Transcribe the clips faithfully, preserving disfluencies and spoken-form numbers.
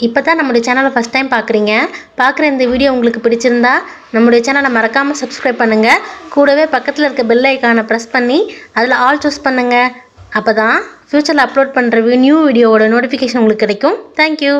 இப்போ தான் நம்மளுடைய சேனலை ஃபஸ்ட் டைம் பார்க்குறீங்க. பார்க்குற இந்த வீடியோ உங்களுக்கு பிடிச்சிருந்தா நம்மளுடைய சேனலை மறக்காமல் சப்ஸ்கிரைப் பண்ணுங்கள். கூடவே பக்கத்தில் இருக்க பெல் ஐக்கானை ப்ரெஸ் பண்ணி அதில் ஆல் சூஸ் பண்ணுங்கள். அப்போ தான் ஃப்யூச்சரில் அப்லோட் பண்ணுற நியூ வீடியோவோட நோட்டிஃபிகேஷன் உங்களுக்கு கிடைக்கும். Thank you.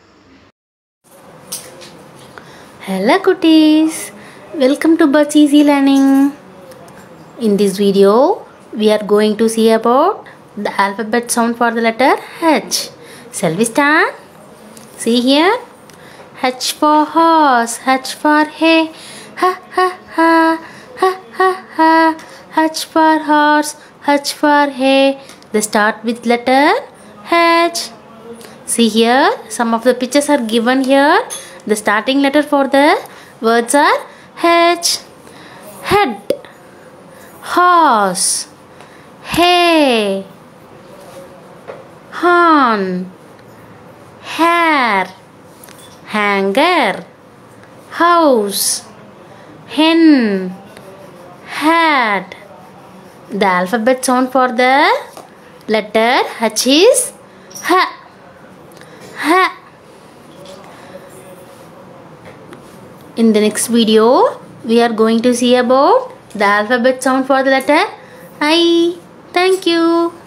Hello cuties, welcome to Birds Easy Learning. In this video, we are going to see about the alphabet sound for the letter H. Shall we start? See here. H for horse, H for hay, ha ha ha, ha ha ha. H for horse, H for hay. They start with letter H. See here, some of the pictures are given here. The starting letter for the words are H. Head, horse, hay, horn, hair, hanger, house, hen, hat. The alphabet sound for the letter H is H. H. In the next video, we are going to see about the alphabet sound for the letter I. Thank you.